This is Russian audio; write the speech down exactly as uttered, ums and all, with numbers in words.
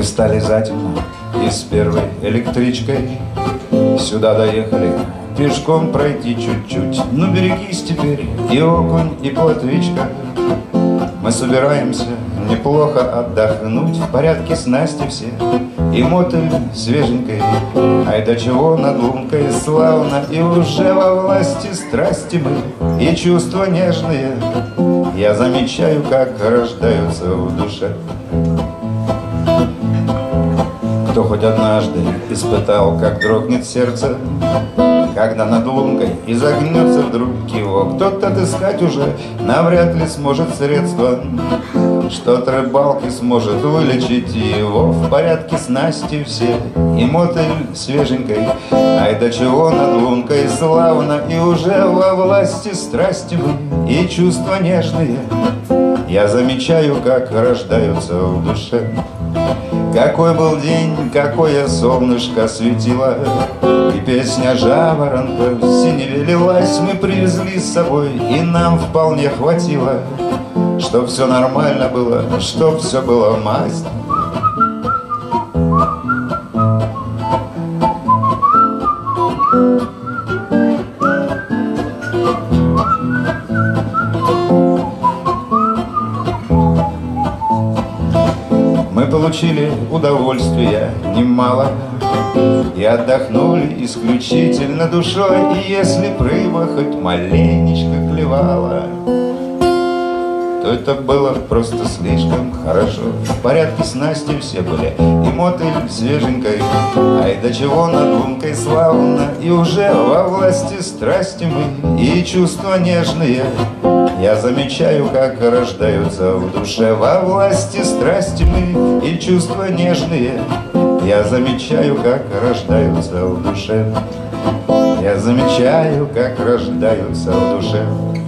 встали затемно и с первой электричкой сюда доехали. Пешком пройти чуть-чуть, ну берегись теперь и окунь, и плотвичка. Мы собираемся неплохо отдохнуть, в порядке снасти все, и мотель свеженькой. Ай да чего над лункой славно, и уже во власти страсти мы, и чувства нежные я замечаю, как рождаются в душе. Кто хоть однажды испытал, как дрогнет сердце, когда над лункой изогнется вдруг кивок, тот отыскать уже навряд ли сможет средства, что от рыбалки сможет вылечить его. В порядке снасти все, и мотель свеженькой. Ай да чего над лункой славно, и уже во власти страсти мы, и чувства нежные я замечаю, как рождаются в душе. Какой был день, какое солнышко светило, и песня жаворонка в синеве лилась. Мы привезли с собой, и нам вполне хватило, чтоб все нормально было, чтоб все было масть. Мы получили удовольствия немало и отдохнули исключительно душой. И если б рыба хоть маленечко клевала, то это было просто слишком хорошо. В порядке снасти все были, и мотель свеженькой. Ай да чего над лункой славно, и уже во власти страсти мы, и чувства нежные я замечаю, как рождаются в душе. Во власти страсти мы, и чувства нежные я замечаю, как рождаются в душе. Я замечаю, как рождаются в душе.